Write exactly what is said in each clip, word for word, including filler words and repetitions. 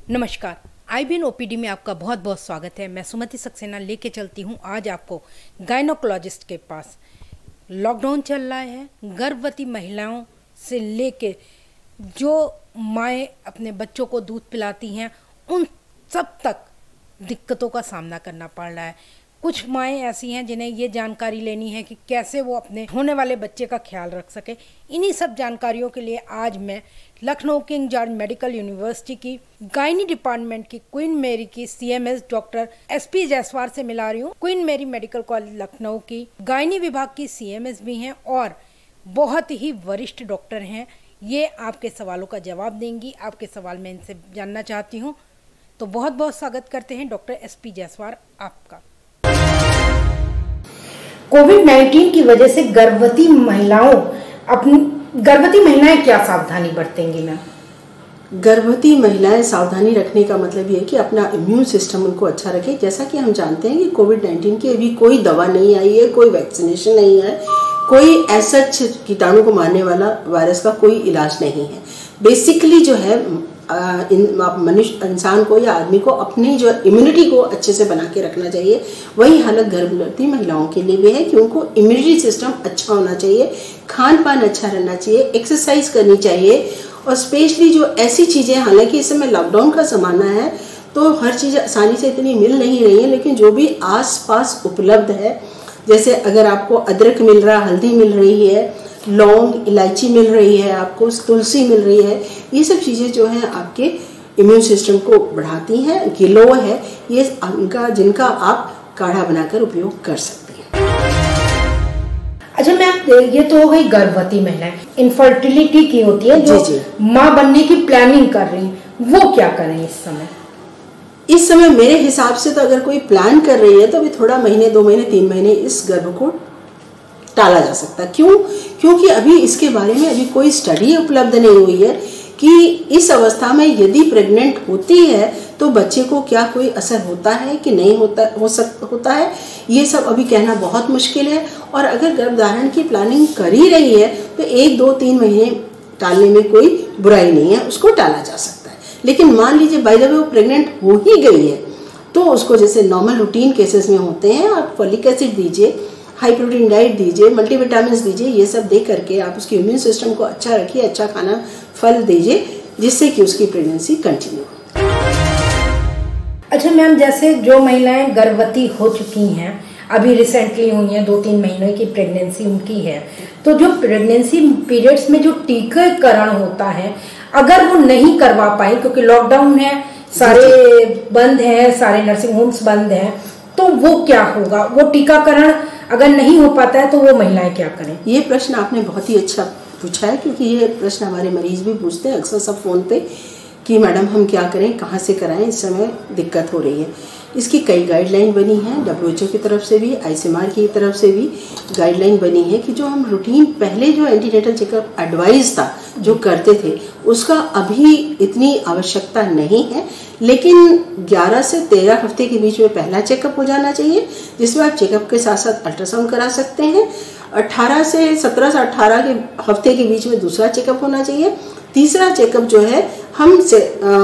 नमस्कार, IBN OPD में आपका बहुत बहुत स्वागत है। मैं सुमति सक्सेना लेके चलती हूँ आज आपको गायनोकोलॉजिस्ट के पास। लॉकडाउन चल रहा है, गर्भवती महिलाओं से लेके जो माएँ अपने बच्चों को दूध पिलाती हैं उन सब तक दिक्कतों का सामना करना पड़ रहा है। कुछ माएँ ऐसी हैं जिन्हें ये जानकारी लेनी है कि कैसे वो अपने होने वाले बच्चे का ख्याल रख सके। इन्हीं सब जानकारियों के लिए आज मैं Lucknow King George medical university की गायनी डिपार्टमेंट की क्वीन मेरी की सीएमएस डॉक्टर एसपी जायसवाल से मिला रही हूँ। क्वीन मेरी मेडिकल कॉलेज लखनऊ की गायनी विभाग की सीएमएस भी हैं और बहुत ही वरिष्ठ डॉक्टर हैं। ये आपके सवालों का जवाब देंगी। आपके सवाल मैं इनसे जानना चाहती हूँ, तो बहुत बहुत स्वागत करते हैं डॉक्टर एसपी जायसवाल आपका। कोविड नाइन्टीन की वजह से गर्भवती महिलाओं अपनी गर्भवती महिलाएं क्या सावधानी बरतेंगी मैम? गर्भवती महिलाएं सावधानी रखने का मतलब ये है कि अपना इम्यून सिस्टम उनको अच्छा रखें। जैसा कि हम जानते हैं कि कोविड नाइन्टीन की अभी कोई दवा नहीं आई है, कोई वैक्सीनेशन नहीं है, कोई ऐसा कीटाणु को मारने वाला वायरस का कोई इलाज नहीं है। बेसिकली जो है मनुष्य इंसान को या आदमी को अपनी जो इम्यूनिटी को अच्छे से बना के रखना चाहिए। वही हालत गर्भवती महिलाओं के लिए भी है कि उनको इम्यूनिटी सिस्टम अच्छा होना चाहिए, खान पान अच्छा रहना चाहिए, एक्सरसाइज करनी चाहिए और स्पेशली जो ऐसी चीज़ें, हालांकि इस समय लॉकडाउन का ज़माना है तो हर चीज़ आसानी से इतनी मिल नहीं रही है, लेकिन जो भी आस पास उपलब्ध है, जैसे अगर आपको अदरक मिल रहा, हल्दी मिल रही है, लौंग इलायची मिल रही है, आपको तुलसी मिल रही है, ये सब चीज़ें जो हैं आपके इम्यून सिस्टम को बढ़ाती हैं। गिलो है ये उनका, जिनका आप काढ़ा बनाकर उपयोग कर सकते हैं। अच्छा मैम, ये तो हो गई गर्भवती महिलाएं। इनफर्टिलिटी की होती है जो माँ बनने की प्लानिंग कर रही है, वो क्या करें इस समय? इस समय मेरे हिसाब से तो अगर कोई प्लान कर रही है तो अभी थोड़ा महीने दो महीने तीन महीने इस गर्भ को टाला जा सकता है। क्यों? क्योंकि अभी इसके बारे में अभी कोई स्टडी उपलब्ध नहीं हुई है कि इस अवस्था में यदि प्रेग्नेंट होती है तो बच्चे को क्या कोई असर होता है कि नहीं होता हो सक होता है, ये सब अभी कहना बहुत मुश्किल है। और अगर गर्भधारण की प्लानिंग कर ही रही है तो एक दो तीन महीने टालने में कोई बुराई नहीं है, उसको टाला जा सकता है। लेकिन मान लीजिए बाय द वे वो प्रेग्नेंट हो ही गई है तो उसको जैसे नॉर्मल रूटीन केसेस में होते हैं, आप फॉलिक एसिड दीजिए, हाई प्रोटीन डाइट दीजिए, मल्टीविटामिन दीजिए, ये सब दे करके आप उसके इम्यून सिस्टम को अच्छा रखिए, अच्छा खाना फल दीजिए जिससे कि उसकी प्रेगनेंसी कंटिन्यू हो। अच्छा मैम, जैसे जो महिलाएं गर्भवती हो चुकी हैं, अभी रिसेंटली हुई हैं, दो तीन महीने की प्रेगनेंसी उनकी है, तो जो प्रेगनेंसी पीरियड्स में जो टीकाकरण होता है अगर वो नहीं करवा पाए क्योंकि लॉकडाउन है, सारे बंद हैं, सारे नर्सिंग होम्स बंद हैं, तो वो क्या होगा? वो टीकाकरण अगर नहीं हो पाता है तो वो महिलाएं क्या करें? ये प्रश्न आपने बहुत ही अच्छा पूछा है, क्योंकि ये प्रश्न हमारे मरीज भी पूछते हैं अक्सर सब फोन पे कि मैडम हम क्या करें, कहाँ से कराएं, इस समय दिक्कत हो रही है। इसकी कई गाइडलाइन बनी हैं डब्ल्यू एच ओ की तरफ से भी, आईसीएमआर की तरफ से भी गाइडलाइन बनी है कि जो हम रूटीन पहले जो एंटीनेटल चेकअप एडवाइस था जो करते थे उसका अभी इतनी आवश्यकता नहीं है, लेकिन ग्यारह से तेरह हफ्ते के बीच में पहला चेकअप हो जाना चाहिए जिसमें आप चेकअप के साथ साथ अल्ट्रासाउंड करा सकते हैं। अठारह से सत्रह से अठारह के हफ्ते के बीच में दूसरा चेकअप होना चाहिए। तीसरा चेकअप जो है हम से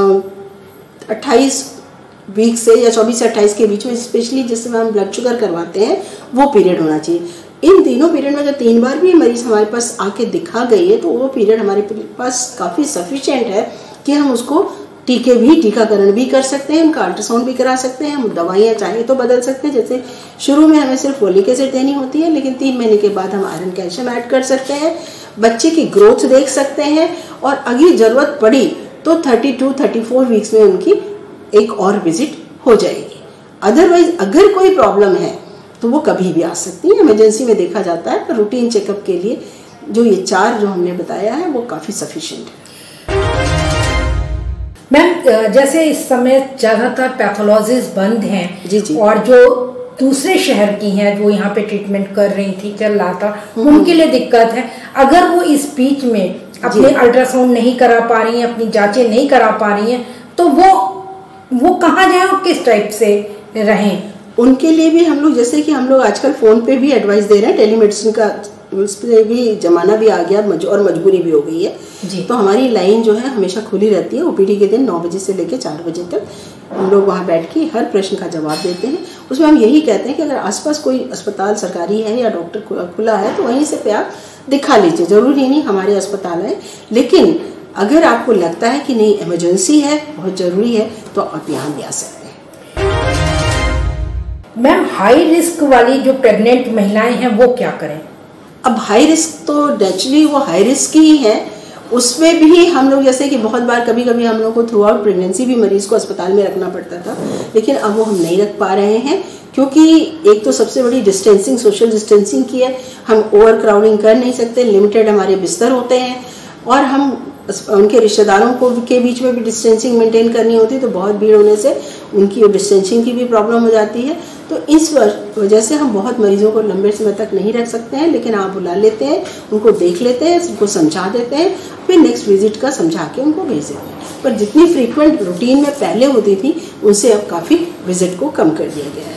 अट्ठाईस वीक से या चौबीस से अट्ठाईस के बीच में, स्पेशली जिसमें हम ब्लड शुगर करवाते हैं, वो पीरियड होना चाहिए। इन तीनों पीरियड में अगर तीन बार भी मरीज हमारे पास आके दिखा गई है तो वो पीरियड हमारे पास काफ़ी सफिशिएंट है कि हम उसको टीके भी टीकाकरण भी कर सकते हैं, उनका अल्ट्रासाउंड भी करा सकते हैं, हम दवाइयाँ चाहे तो बदल सकते हैं। जैसे शुरू में हमें सिर्फ फोलिक एसिड देनी होती है, लेकिन तीन महीने के बाद हम आयरन कैल्शियम ऐड कर सकते हैं, बच्चे की ग्रोथ देख सकते हैं और अगर ज़रूरत पड़ी तो thirty two thirty four weeks में उनकी एक और विजिट हो जाएगी। अदरवाइज अगर कोई प्रॉब्लम है तो वो कभी भी आ सकती है, इमरजेंसी में देखा जाता है, पर रूटीन चेकअप के लिए जो ये चार जो हमने बताया है वो काफ़ी सफिशिएंट है। मैम, जैसे इस समय ज़्यादातर पैथोलॉजीज बंद हैं जी जी, और जो दूसरे शहर की हैं जो यहाँ पे ट्रीटमेंट कर रही थी, चल रहा था, उनके लिए दिक्कत है। अगर वो इस बीच में अपने अल्ट्रासाउंड नहीं करा पा रही हैं, अपनी जांचें नहीं करा पा रही हैं, तो वो वो कहाँ जाए और किस टाइप से रहें? उनके लिए भी हम लोग, जैसे कि हम लोग आजकल फ़ोन पे भी एडवाइस दे रहे हैं, टेलीमेडिसिन का उस पर भी जमाना भी आ गया मज, और मजबूरी भी हो गई है जी। तो हमारी लाइन जो है हमेशा खुली रहती है। ओपीडी के दिन नौ बजे से लेकर चार बजे तक हम लोग वहाँ बैठ के हर प्रश्न का जवाब देते हैं। उसमें हम यही कहते हैं कि अगर आसपास कोई अस्पताल सरकारी है या डॉक्टर खुला है तो वहीं से पे आप दिखा लीजिए, जरूरी नहीं हमारे अस्पताल है। लेकिन अगर आपको लगता है कि नहीं इमरजेंसी है, बहुत जरूरी है, तो आप यहाँ भी आ सकते हैं। मैम, हाई रिस्क वाली जो प्रेग्नेंट महिलाएं हैं वो क्या करें? अब हाई रिस्क तो नेचुरली वो हाई रिस्क ही है, उसमें भी हम लोग जैसे कि बहुत बार कभी कभी हम लोग को थ्रू आउट प्रेगनेंसी भी मरीज को अस्पताल में रखना पड़ता था, लेकिन अब वो हम नहीं रख पा रहे हैं क्योंकि एक तो सबसे बड़ी डिस्टेंसिंग, सोशल डिस्टेंसिंग की है। हम ओवर क्राउडिंग कर नहीं सकते, लिमिटेड हमारे बिस्तर होते हैं और हम उनके रिश्तेदारों को के बीच में भी डिस्टेंसिंग मेंटेन करनी होती है, तो बहुत भीड़ होने से उनकी डिस्टेंसिंग की भी प्रॉब्लम हो जाती है। तो इस वजह से हम बहुत मरीजों को लंबे समय तक नहीं रख सकते हैं, लेकिन आप बुला लेते हैं, उनको देख लेते हैं, उनको समझा देते हैं, फिर नेक्स्ट विजिट का समझा के उनको भेज देते हैं। पर जितनी फ्रीक्वेंट रूटीन में पहले होती थी उनसे अब काफ़ी विजिट को कम कर दिया गया है।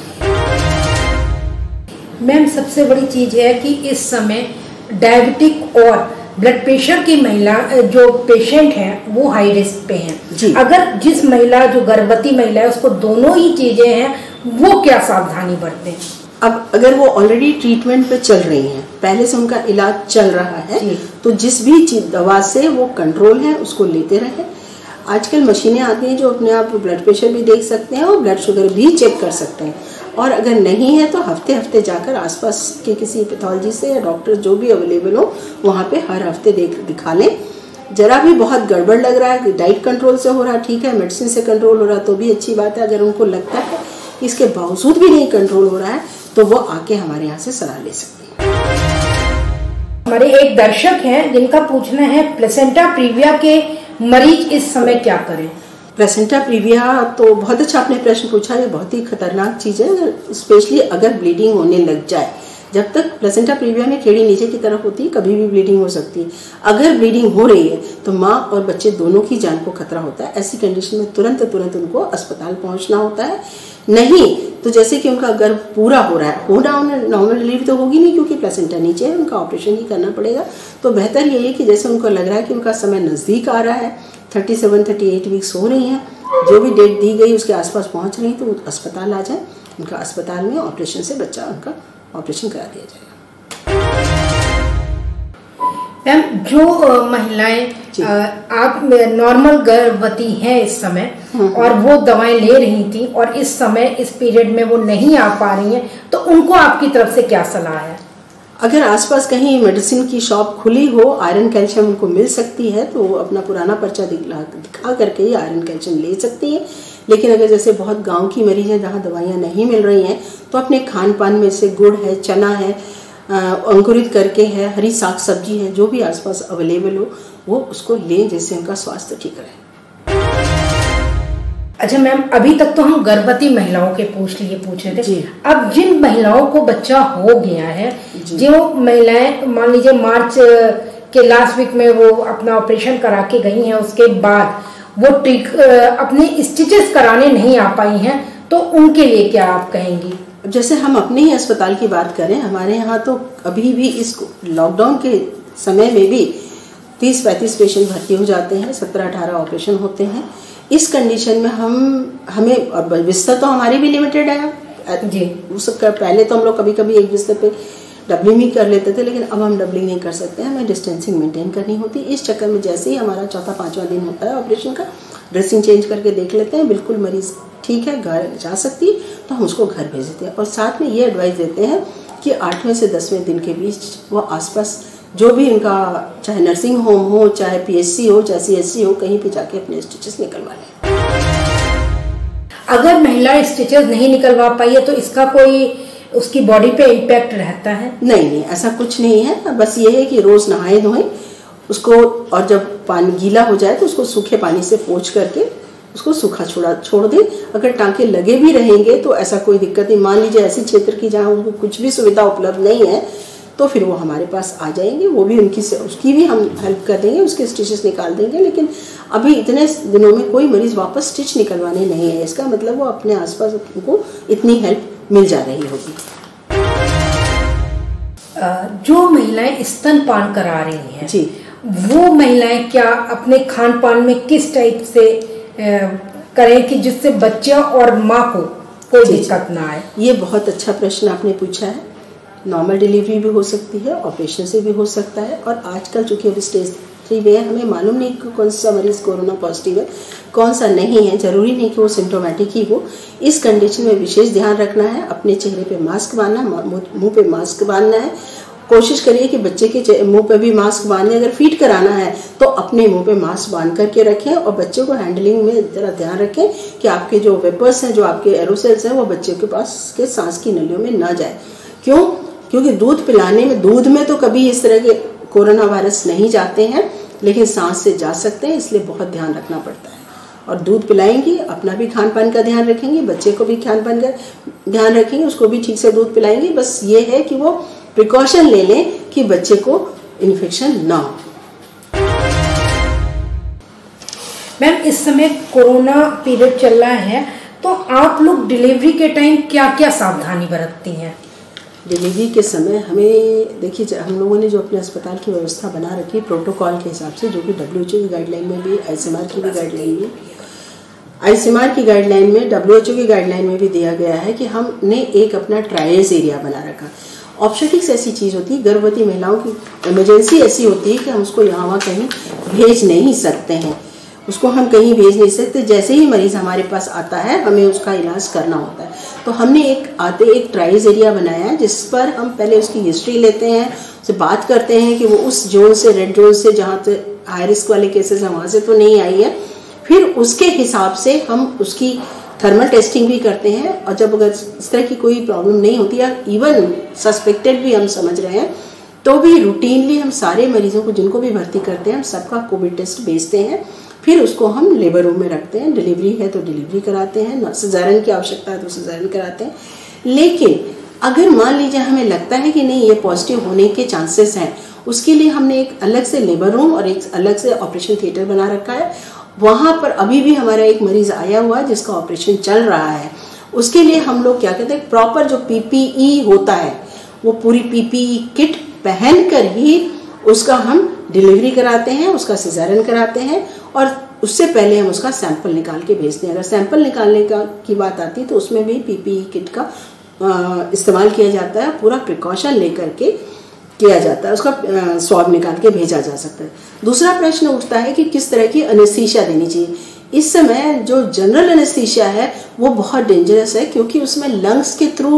मैम, सबसे बड़ी चीज़ है कि इस समय डायबिटिक और ब्लड प्रेशर की महिला जो पेशेंट हैं वो हाई रिस्क पे हैं। अगर जिस महिला जो गर्भवती महिला है उसको दोनों ही चीजें हैं, वो क्या सावधानी बरतें? अब अगर वो ऑलरेडी ट्रीटमेंट पे चल रही हैं, पहले से उनका इलाज चल रहा है, तो जिस भी दवा से वो कंट्रोल है उसको लेते रहे। आजकल मशीनें आती हैं जो अपने आप ब्लड प्रेशर भी देख सकते हैं और ब्लड शुगर भी चेक कर सकते हैं, और अगर नहीं है तो हफ्ते हफ्ते जाकर आसपास के किसी पैथोलॉजी से या डॉक्टर जो भी अवेलेबल हो वहाँ पे हर हफ्ते देख दिखा लें। जरा भी बहुत गड़बड़ लग रहा है, डाइट कंट्रोल से हो रहा है ठीक है, मेडिसिन से कंट्रोल हो रहा है तो भी अच्छी बात है। अगर उनको लगता है कि इसके बावजूद भी नहीं कंट्रोल हो रहा है तो वो आके हमारे यहाँ से सलाह ले सकते हैं। हमारे एक दर्शक हैं जिनका पूछना है प्लेसेंटा प्रीविया के मरीज इस समय क्या करें? प्लेसेंटा प्रीविया तो बहुत अच्छा आपने प्रश्न पूछा, ये बहुत ही खतरनाक चीज़ है, स्पेशली अगर ब्लीडिंग होने लग जाए। जब तक प्लेसेंटा प्रीविया में केड़ी नीचे की तरफ होती है कभी भी ब्लीडिंग हो सकती है। अगर ब्लीडिंग हो रही है तो माँ और बच्चे दोनों की जान को खतरा होता है। ऐसी कंडीशन में तुरंत तुरंत उनको अस्पताल पहुंचना होता है। नहीं तो जैसे कि उनका गर्भ पूरा हो रहा है, होना नॉर्मल डिलीवरी तो होगी नहीं क्योंकि प्लेसेंटा नीचे है, उनका ऑपरेशन ही करना पड़ेगा। तो बेहतर यही है कि जैसे उनको लग रहा है कि उनका समय नज़दीक आ रहा है, सैंतीस अड़तीस वीक्स हो रही हैं, जो भी डेट दी गई उसके आसपास पहुंच रही तो अस्पताल आ जाए, उनका अस्पताल में ऑपरेशन से बच्चा उनका ऑपरेशन करा दिया जाएगा। मैम, जो महिलाएं आप नॉर्मल गर्भवती हैं इस समय और वो दवाएं ले रही थी और इस समय इस पीरियड में वो नहीं आ पा रही हैं, तो उनको आपकी तरफ से क्या सलाह है? अगर आसपास कहीं मेडिसिन की शॉप खुली हो, आयरन कैल्शियम उनको मिल सकती है तो अपना पुराना पर्चा दिखा दिखा करके ही आयरन कैल्शियम ले सकती है। लेकिन अगर जैसे बहुत गांव की मरीज हैं जहाँ दवाइयाँ नहीं मिल रही हैं तो अपने खान पान में से गुड़ है, चना है, अंकुरित करके है, हरी साग सब्जी है, जो भी आसपास अवेलेबल हो वो उसको लें जिससे उनका स्वास्थ्य ठीक रहे। अच्छा मैम, अभी तक तो हम गर्भवती महिलाओं के पूछ लिए पूछ रहे थे। अब जिन महिलाओं को बच्चा हो गया है, जो महिलाएं मान लीजिए मार्च के लास्ट वीक में वो अपना ऑपरेशन करा के गई हैं, उसके बाद वो ट्रिक अपने स्टिचेस कराने नहीं आ पाई हैं, तो उनके लिए क्या आप कहेंगी? जैसे हम अपने ही अस्पताल की बात करें, हमारे यहाँ तो अभी भी इस लॉकडाउन के समय में भी तीस पैंतीस पेशेंट भर्ती हो जाते हैं, सत्रह अठारह ऑपरेशन होते हैं। इस कंडीशन में हम हमें और बिस्तर तो हमारे भी लिमिटेड है जी। उसका पहले तो हम लोग कभी कभी एक बिस्तर पे डबलिंग ही कर लेते थे, लेकिन अब हम डबलिंग नहीं कर सकते, हमें डिस्टेंसिंग मेंटेन करनी होती है। इस चक्कर में जैसे ही हमारा चौथा पांचवा दिन होता है ऑपरेशन का, ड्रेसिंग चेंज करके देख लेते हैं, बिल्कुल मरीज ठीक है, घर जा सकती है, तो हम उसको घर भेज देते हैं। और साथ में ये एडवाइस देते हैं कि आठवें से दसवें दिन के बीच वो आसपास जो भी इनका चाहे नर्सिंग होम हो, चाहे पीएचसी हो, चाहे सीएचसी हो, कहीं पे जाके अपने स्टिचेस निकलवा लें। अगर महिला स्टिचेस नहीं निकलवा पाई है तो इसका कोई उसकी बॉडी पे इम्पैक्ट रहता है? नहीं नहीं, ऐसा कुछ नहीं है। बस ये है कि रोज नहाए धोएं उसको, और जब पानी गीला हो जाए तो उसको सूखे पानी से पोंछ करके उसको सूखा छोड़ा छोड़ दें। अगर टांके लगे भी रहेंगे तो ऐसा कोई दिक्कत नहीं। मान लीजिए ऐसी क्षेत्र की जहाँ उनको कुछ भी सुविधा उपलब्ध नहीं है तो फिर वो हमारे पास आ जाएंगे, वो भी उनकी उसकी भी हम हेल्प कर देंगे, उसके स्टिचेस निकाल देंगे। लेकिन अभी इतने दिनों में कोई मरीज वापस स्टिच निकलवाने नहीं है, इसका मतलब वो अपने आसपास उनको इतनी हेल्प मिल जा रही होगी। जो महिलाएं स्तनपान करा रही हैं जी, वो महिलाएं क्या अपने खान पान में किस टाइप से करें कि जिससे बच्चे और माँ को कोई दिक्कत ना आए? ये बहुत अच्छा प्रश्न आपने पूछा है। नॉर्मल डिलीवरी भी हो सकती है, ऑपरेशन से भी हो सकता है, और आजकल चूंकि अब स्टेज थ्री में है, हमें मालूम नहीं कि कौन सा मरीज कोरोना पॉजिटिव है, कौन सा नहीं है। जरूरी नहीं कि वो सिम्टोमेटिक ही हो। इस कंडीशन में विशेष ध्यान रखना है, अपने चेहरे पे मास्क बांधना, मुंह पे मास्क बांधना है। कोशिश करिए कि बच्चे के मुंह पे भी मास्क बांधे। अगर फीड कराना है तो अपने मुंह पे मास्क बांध करके रखें, और बच्चों को हैंडलिंग में जरा ध्यान रखें कि आपके जो वेपर्स हैं, जो आपके एरोसल्स हैं, वो बच्चों के पास के सांस की नलियों में ना जाए। क्यों? क्योंकि दूध पिलाने में, दूध में तो कभी इस तरह के कोरोना वायरस नहीं जाते हैं, लेकिन सांस से जा सकते हैं, इसलिए बहुत ध्यान रखना पड़ता है। और दूध पिलाएंगी, अपना भी खान पान का ध्यान रखेंगे, बच्चे को भी खान पान का ध्यान रखेंगे, उसको भी ठीक से दूध पिलाएंगे। बस ये है कि वो प्रिकॉशन ले लें कि बच्चे को इन्फेक्शन ना हो। मैम, इस समय कोरोना पीरियड चल रहा है, तो आप लोग डिलीवरी के टाइम क्या क्या सावधानी बरतती हैं? डिलीवरी के समय हमें देखिए, हम लोगों ने जो अपने अस्पताल की व्यवस्था बना रखी है प्रोटोकॉल के हिसाब से, जो कि डब्ल्यू एच ओ की गाइडलाइन में भी, आई सी एम आर की भी गाइडलाइन में, आई सी एम आर की गाइडलाइन में, डब्ल्यू एच ओ की गाइडलाइन में भी दिया गया है कि हमने एक अपना ट्रायल्स एरिया बना रखा। ऑब्स्टेट्रिक्स ऐसी चीज़ होती है, गर्भवती महिलाओं की इमरजेंसी ऐसी होती है कि हम उसको यहाँ वहाँ कहीं भेज नहीं सकते हैं, उसको हम कहीं भेज नहीं सकते। जैसे ही मरीज़ हमारे पास आता है, हमें उसका इलाज करना होता है। तो हमने एक आते एक ट्रायल्स एरिया बनाया है, जिस पर हम पहले उसकी हिस्ट्री लेते हैं, उससे बात करते हैं कि वो उस जोन से, रेड जोन से, जहाँ से हाई रिस्क वाले केसेस हैं वहाँ से तो नहीं आई है। फिर उसके हिसाब से हम उसकी थर्मल टेस्टिंग भी करते हैं, और जब अगर इस तरह की कोई प्रॉब्लम नहीं होती या इवन सस्पेक्टेड भी हम समझ रहे हैं, तो भी रूटीनली हम सारे मरीजों को, जिनको भी भर्ती करते हैं, हम सबका कोविड टेस्ट भेजते हैं। फिर उसको हम लेबर रूम में रखते हैं। डिलीवरी है तो डिलीवरी कराते हैं, सिज़ेरियन की आवश्यकता है तो सिज़ेरियन कराते हैं। लेकिन अगर मान लीजिए हमें लगता है कि नहीं, ये पॉजिटिव होने के चांसेस हैं, उसके लिए हमने एक अलग से लेबर रूम और एक अलग से ऑपरेशन थिएटर बना रखा है। वहाँ पर अभी भी हमारा एक मरीज आया हुआ है जिसका ऑपरेशन चल रहा है। उसके लिए हम लोग क्या कहते हैं, प्रॉपर जो पी पी ई होता है, वो पूरी पी पी ई किट पहन कर ही उसका हम डिलीवरी कराते हैं, उसका सिज़ेरियन कराते हैं, और उससे पहले हम उसका सैंपल निकाल के भेजते हैं। अगर सैंपल निकालने का की बात आती है तो उसमें भी पी पी ई किट का इस्तेमाल किया जाता है, पूरा प्रिकॉशन लेकर के किया जाता है, उसका स्वाब निकाल के भेजा जा सकता है। दूसरा प्रश्न उठता है कि किस तरह की एनेस्थीसिया देनी चाहिए। इस समय जो जनरल एनेस्थीसिया है वो बहुत डेंजरस है, क्योंकि उसमें लंग्स के थ्रू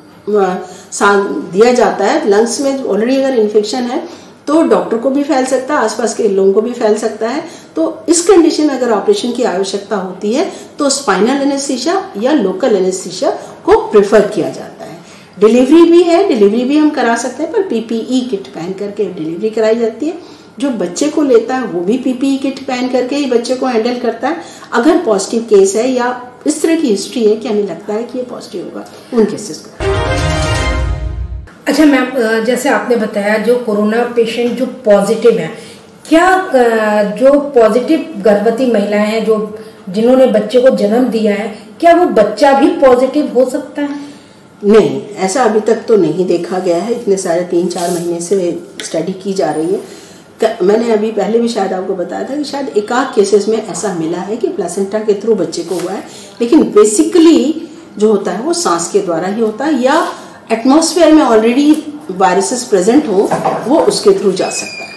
दिया जाता है। लंग्स में ऑलरेडी अगर इन्फेक्शन है तो डॉक्टर को भी फैल सकता है, आसपास के लोगों को भी फैल सकता है। तो इस कंडीशन में अगर ऑपरेशन की आवश्यकता होती है तो स्पाइनल एनेस्थीसिया या लोकल एनेस्थीसिया को प्रेफर किया जाता है। डिलीवरी भी है, डिलीवरी भी हम करा सकते हैं, पर पी पी ई किट पहन करके डिलीवरी कराई जाती है। जो बच्चे को लेता है वो भी पी पी ई किट पहन करके ही बच्चे को हैंडल करता है। अगर पॉजिटिव केस है या इस तरह की हिस्ट्री है कि हमें लगता है कि ये पॉजिटिव होगा, उन केसेस को। अच्छा मैम, जैसे आपने बताया जो कोरोना पेशेंट जो पॉजिटिव है, क्या जो पॉजिटिव गर्भवती महिलाएं हैं जो जिन्होंने बच्चे को जन्म दिया है, क्या वो बच्चा भी पॉजिटिव हो सकता है? नहीं, ऐसा अभी तक तो नहीं देखा गया है। इतने सारे तीन चार महीने से स्टडी की जा रही है। मैंने अभी पहले भी शायद आपको बताया था कि शायद एक आध केसेस में ऐसा मिला है कि प्लेसेंटा के थ्रू बच्चे को हुआ है, लेकिन बेसिकली जो होता है वो सांस के द्वारा ही होता है, या एटमॉस्फेयर में ऑलरेडी वायरसेस प्रेजेंट हो वो उसके थ्रू जा सकता है।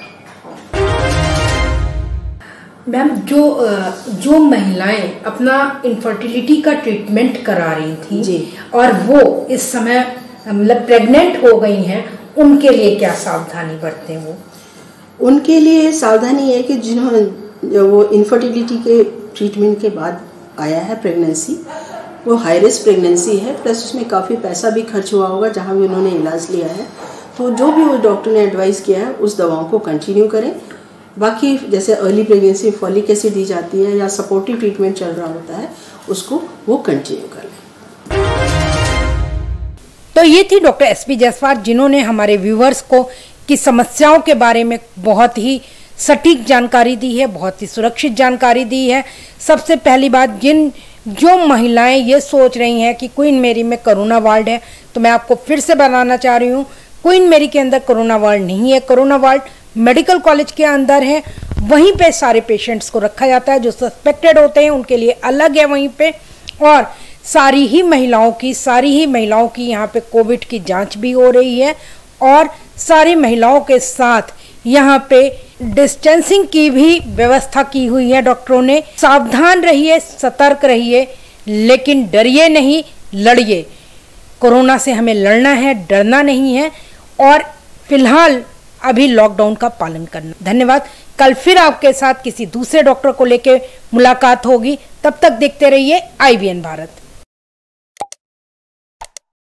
मैम, जो जो महिलाएं अपना इनफर्टिलिटी का ट्रीटमेंट करा रही थी जी, और वो इस समय मतलब प्रेग्नेंट हो गई हैं, उनके लिए क्या सावधानी बरतें? वो उनके लिए सावधानी है कि जिन्होंने वो इनफर्टिलिटी के ट्रीटमेंट के बाद आया है प्रेगनेंसी, वो हाई रिस्क प्रेगनेंसी है, प्लस उसमें काफ़ी पैसा भी खर्च हुआ होगा जहाँ भी उन्होंने इलाज लिया है, तो जो भी वो डॉक्टर ने एडवाइस किया है उस दवाओं को कंटिन्यू करें। बाकी जैसे अर्ली प्रेगनेंसी फॉलिक एसिड दी जाती है या सपोर्टिव ट्रीटमेंट चल रहा होता है, उसको वो कंटिन्यू कर लें। तो ये थी डॉक्टर एस पी जायसवाल, जिन्होंने हमारे व्यूअर्स को की समस्याओं के बारे में बहुत ही सटीक जानकारी दी है, बहुत ही सुरक्षित जानकारी दी है। सबसे पहली बात, जिन जो महिलाएं ये सोच रही हैं कि क्वीन मेरी में कोरोना वार्ड है, तो मैं आपको फिर से बताना चाह रही हूँ, क्वीन मैरी के अंदर कोरोना वार्ड नहीं है। कोरोना वार्ड मेडिकल कॉलेज के अंदर है, वहीं पे सारे पेशेंट्स को रखा जाता है। जो सस्पेक्टेड होते हैं उनके लिए अलग है वहीं पे, और सारी ही महिलाओं की सारी ही महिलाओं की यहाँ पे कोविड की जांच भी हो रही है, और सारी महिलाओं के साथ यहाँ पे डिस्टेंसिंग की भी व्यवस्था की हुई है डॉक्टरों ने। सावधान रहिए, सतर्क रहिए, लेकिन डरिए नहीं, लड़िए। कोरोना से हमें लड़ना है, डरना नहीं है, और फिलहाल अभी लॉकडाउन का पालन करना। धन्यवाद। कल फिर आपके साथ किसी दूसरे डॉक्टर को लेकर मुलाकात होगी। तब तक देखते रहिए आई बी एन भारत।